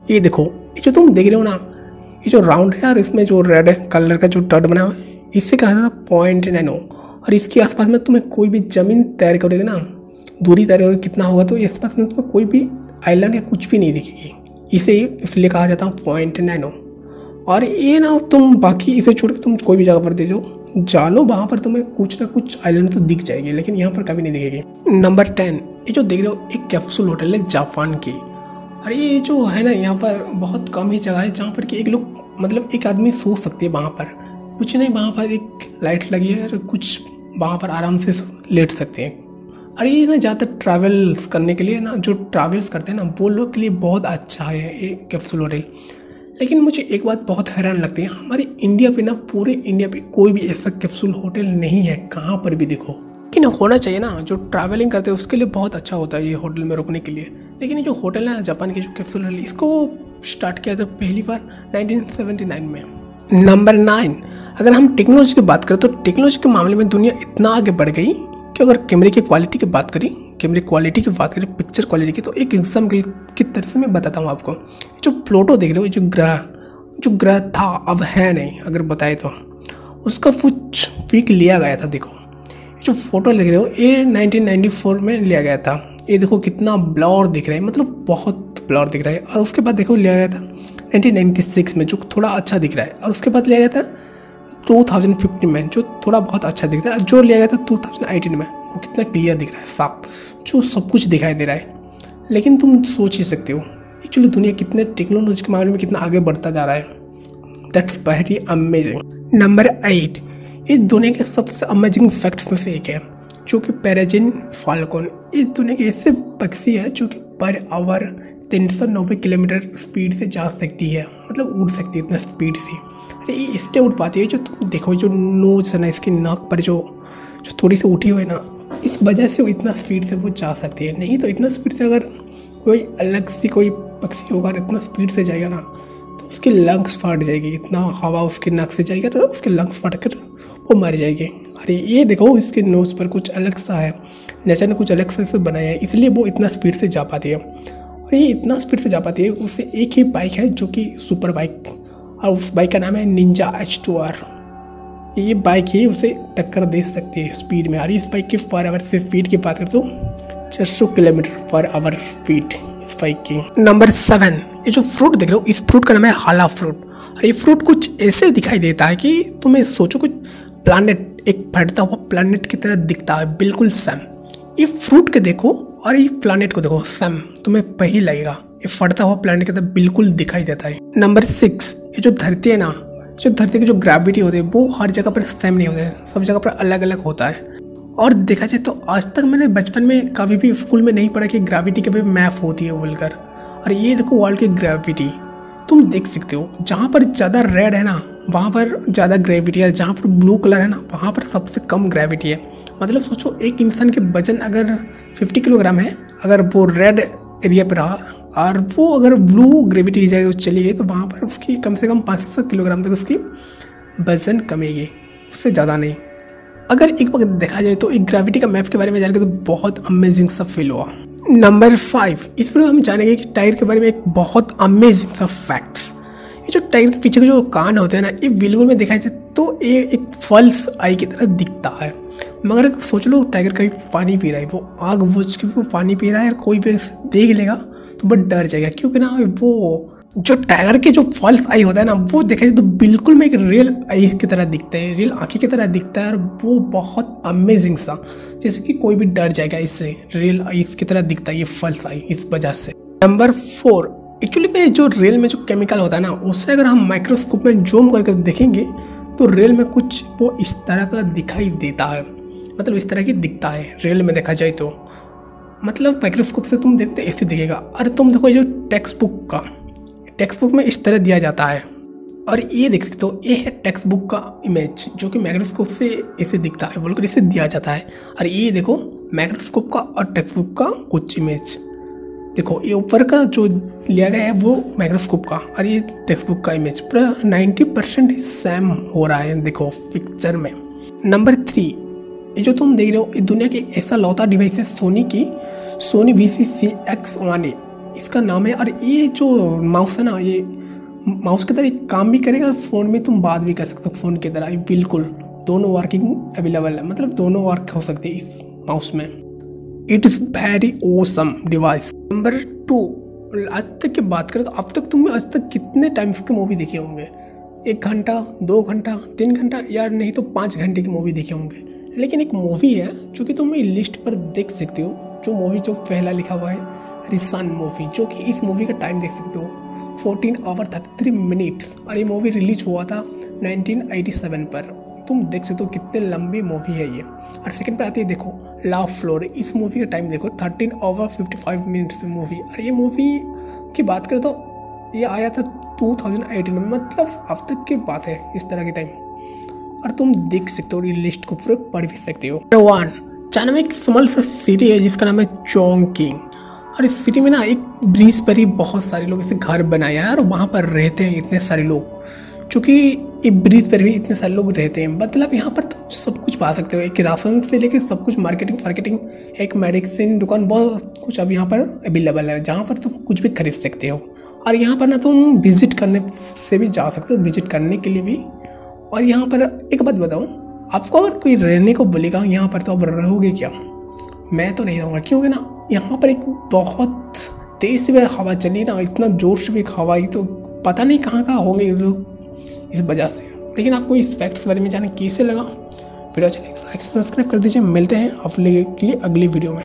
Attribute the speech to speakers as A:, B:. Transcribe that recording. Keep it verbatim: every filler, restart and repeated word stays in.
A: ये देखो, ये जो तुम देख रहे हो ना, ये जो राउंड है यार, इसमें जो रेड कलर का जो टर्ड बना हुआ है, इससे कहा जाता है पॉइंट नैनो। और इसके आसपास में तुम्हें कोई भी ज़मीन तैर करोगे ना, दूरी तैर करोगे कितना होगा, तो इस आसपास में तुम्हें कोई भी आइलैंड या कुछ भी नहीं दिखेगी। इसे इसलिए कहा जाता है पॉइंट नैनो। और ये ना तुम बाकी इसे छोड़ के तुम कोई भी जगह पर दे जाओ जा लो, वहाँ पर तुम्हें कुछ ना कुछ आइलैंड तो दिख जाएगी, लेकिन यहाँ पर कभी नहीं दिखेगी। नंबर टेन, ये जो देख रहे हो एक कैप्सूल होटल है जापान की। और ये जो है ना, यहाँ पर बहुत कम ही जगह है जहाँ पर कि एक लोग मतलब एक आदमी सो सकते हैं वहाँ पर। कुछ नहीं, वहाँ पर एक लाइट लगी है और कुछ वहाँ पर आराम से लेट सकते हैं। अरे ये ना ज़्यादातर ट्रैवल्स करने के लिए ना, जो ट्रैवल्स करते हैं ना, वो लोग के लिए बहुत अच्छा है ये कैप्सूल होटल। लेकिन मुझे एक बात बहुत हैरान लगती है, हमारे इंडिया पे ना, पूरे इंडिया पे कोई भी ऐसा कैप्सूल होटल नहीं है, कहाँ पर भी देखो। लेकिन होना चाहिए ना, जो ट्रैवलिंग करते हैं उसके लिए बहुत अच्छा होता है ये होटल में रुकने के लिए। लेकिन ये जो होटल है जापान के जो कैप्सूल होटल, इसको स्टार्ट किया था पहली बार नाइनटीन सेवेंटी नाइन में। नंबर नाइन, अगर हम टेक्नोलॉजी की बात करें तो टेक्नोलॉजी के मामले में दुनिया इतना आगे बढ़ गई कि अगर कैमरे की क्वालिटी की बात करें कैमरे क्वालिटी की बात करें पिक्चर क्वालिटी की, तो एक एग्जाम्पल की तरफ से मैं बताता हूँ आपको। जो प्लूटो देख रहे हो, जो ग्रह जो ग्रह था अब है नहीं, अगर बताए तो उसका कुछ पिक लिया गया था। देखो जो फोटो देख रहे हो ये नाइनटीन नाइंटी फोर में लिया गया था। ये देखो कितना ब्लर दिख रहा है, मतलब बहुत ब्लर दिख रहा है। और उसके बाद देखो लिया गया था नाइनटीन नाइंटी सिक्स में, जो थोड़ा अच्छा दिख रहा है। और उसके बाद लिया गया था टू थाउजेंड फिफ्टीन में, जो थोड़ा बहुत अच्छा दिख रहा है। जो लिया गया था टू थाउजेंड एटीन में, वो कितना क्लियर दिख रहा है, साफ, जो सब कुछ दिखाई दे रहा है। लेकिन तुम सोच ही सकते हो एक्चुअली दुनिया कितने टेक्नोलॉजी के मामले में कितना आगे बढ़ता जा रहा है। That's very amazing. Number eight, इस दुनिया के सबसे अमेजिंग फैक्ट्स में से एक है, जो कि पेरेजिन फाल्कन। इस दुनिया के ऐसे पक्षी है जो कि पर आवर तीन सौ नब्बे किलोमीटर स्पीड से जा सकती है, मतलब उड़ सकती है इतना स्पीड से। अरे ये इसलिए उड़ पाती है, जो तुम देखो जो नोज है ना, इसकी नाक पर जो जो थोड़ी सी उठी हुई है ना, इस वजह से वो इतना स्पीड से वो जा सकती है। नहीं तो इतना स्पीड से अगर कोई अलग सी कोई पक्षी होगा इतना स्पीड से जाएगा ना, तो उसके लंग्स फट जाएगी। इतना हवा उसके नाक से जाएगा तो उसके लंग्स फट कर वो मर जाएगी। अरे ये देखो इसके नोज़ पर कुछ अलग सा है, नेचर ने कुछ अलग सा इसे बनाया है, इसलिए वो इतना स्पीड से जा पाती है। और ये इतना स्पीड से जा पाती है, उससे एक ही बाइक है जो कि सुपर बाइक, और उस बाइक का नाम है निंजा एच टू आर। ये बाइक ही उसे टक्कर दे सकती है स्पीड में। और इस बाइक की पर आवर से स्पीड की बात करें तो चार सौ किलोमीटर पर आवर स्पीड इस बाइक की। नंबर सेवन, ये जो फ्रूट देख रहे हो, इस फ्रूट का नाम है हाला फ्रूट। और ये फ्रूट कुछ ऐसे दिखाई देता है कि तुम्हें सोचो कुछ प्लानेट, एक फटता हुआ प्लानेट की तरह दिखता है, बिल्कुल सेम। ये फ्रूट के देखो और ये प्लानेट को देखो, सेम तुम्हें वही लगेगा, ये फटता हुआ प्लानेट की तरह बिल्कुल दिखाई देता है। नंबर सिक्स, ये जो धरती है ना, जो धरती की जो ग्रेविटी होती है वो हर जगह पर सेम नहीं होते, सब जगह पर अलग अलग होता है। और देखा जाए तो आज तक मैंने बचपन में कभी भी स्कूल में नहीं पढ़ा कि ग्रेविटी कभी मैप होती है बोलकर। और ये देखो वर्ल्ड की ग्रेविटी तुम देख सकते हो, जहाँ पर ज़्यादा रेड है ना वहाँ पर ज़्यादा ग्रेविटी है, जहाँ पर ब्लू कलर है ना वहाँ पर सबसे कम ग्रेविटी है। मतलब सोचो एक इंसान के वजन अगर पचास किलोग्राम है, अगर वो रेड एरिया पर रहा और वो अगर ब्लू ग्रेविटी की जगह चली गई, तो वहाँ पर उसकी कम से कम पाँच सौ किलोग्राम तक उसकी वजन कमेगी, उससे ज़्यादा नहीं। अगर एक वक्त देखा जाए तो एक ग्रेविटी का मैप के बारे में जानकर तो बहुत अमेजिंग सा फील हुआ। नंबर फाइव, इस पर हम जानेंगे कि टायर के बारे में एक बहुत अमेजिंग सा फैक्ट्स। ये जो टायर के पीछे के जो कान होते हैं ना, ये विजुअल में देखा जाए तो ये एक फल्स आई की तरह दिखता है। मगर सोच लो टाइगर कभी पानी पी रहा है, वो आग बुझ के वो पानी पी रहा है, और कोई भी देख लेगा तो बहुत डर जाएगा, क्योंकि ना वो जो टाइगर के जो फॉल्स आई होता है ना, वो देखा जाए तो बिल्कुल में एक रियल आई की तरह दिखता है, रियल आँखें की तरह दिखता है। और वो बहुत अमेजिंग सा, जैसे कि कोई भी डर जाएगा इससे, रियल आई की तरह दिखता है ये फॉल्स आई इस वजह से। नंबर फोर, एक्चुअली में जो रेल में जो केमिकल होता है ना, उससे अगर हम माइक्रोस्कोप में जूम करके देखेंगे तो रेल में कुछ वो इस तरह का दिखाई देता है, मतलब इस तरह की दिखता है रेल में देखा जाए तो। मतलब माइक्रोस्कोप से तुम देखते ऐसे दिखेगा। अरे तुम देखो ये जो टेक्स्ट बुक का टेक्स्ट बुक में इस तरह दिया जाता है, और ये देख सकते हो ये है टेक्स्ट बुक का इमेज, जो कि माइक्रोस्कोप से ऐसे दिखता है बोलकर इसे दिया जाता है। और ये देखो माइक्रोस्कोप का और टेक्स्ट बुक का कुछ इमेज देखो, ये ऊपर का जो लिया गया है वो माइक्रोस्कोप का, और ये टेक्स्ट बुक का इमेज पूरा नाइन्टी परसेंट सेम हो रहा है देखो पिक्चर में। नंबर थ्री, ये जो तुम देख रहे हो ये दुनिया की ऐसा लौता डिवाइस है सोनी की, Sony V C C X one A. इसका नाम है। और ये जो माउस है ना, ये माउस की तरह काम भी करेगा और फ़ोन में तुम बात भी कर सकते हो फ़ोन की तरह। बिल्कुल दोनों वर्किंग अवेलेबल है, मतलब दोनों वर्क हो सकते हैं इस माउस में। It is very awesome device. Number two, आज तक की बात करें तो अब तक तुमने आज तक कितने टाइम्स की मूवी देखे होंगे? एक घंटा, दो घंटा, तीन घंटा, या नहीं तो पाँच घंटे की मूवी देखे होंगे। लेकिन एक मूवी है जो कि तुम लिस्ट पर देख सकते हो, जो मूवी जो पहला लिखा हुआ है रिसान मूवी, जो कि इस मूवी का टाइम देख सकते हो fourteen hour thirty three minutes. और ये मूवी रिलीज हुआ था नाइनटीन एटी सेवन पर। तुम देख सकते हो कितने लंबी मूवी है ये। और सेकंड पे आती है देखो लव फ्लोर, इस मूवी का टाइम देखो thirteen hour fifty five minutes movie. और ये मूवी की बात करें तो ये आया था टू थाउजेंड एटीन में, मतलब अब तक की बात है इस तरह के टाइम। और तुम देख सकते हो, ये लिस्ट को पूरे पढ़ भी सकते हो। नंबर वन, चाइना में एक स्मॉल सा सिटी है जिसका नाम है चोंगकिंग। और इस सिटी में ना एक ब्रिज पर ही बहुत सारे लोग इसे घर बनाया है और वहाँ पर रहते हैं इतने सारे लोग। चूँकि ये ब्रिज पर भी इतने सारे लोग रहते हैं, मतलब यहाँ पर तुम सब कुछ पा सकते हो, एक राशन से लेकर सब कुछ, मार्केटिंग मार्केटिंग एक मेडिसिन दुकान, बहुत कुछ अब यहाँ पर अवेलेबल है, जहाँ पर तुम कुछ भी खरीद सकते हो। और यहाँ पर ना तुम विजिट करने से भी जा सकते हो, विजिट करने के लिए भी। और यहाँ पर एक बात बताऊँ, आपको अगर कोई रहने को बोलेगा यहाँ पर तो आप रहोगे क्या? मैं तो नहीं रहूँगा, क्योंकि ना यहाँ पर एक बहुत तेज़ से भी हवा चली ना, इतना जोर से भी हवा ही, तो पता नहीं कहाँ कहाँ होंगे लोग इस वजह से। लेकिन आपको इस फैक्ट्स के बारे में जाने कैसे लगा? वीडियो अच्छा लगे तो लाइक से सब्सक्राइब कर दीजिए। मिलते हैं आप लोगों के लिए अगली वीडियो में।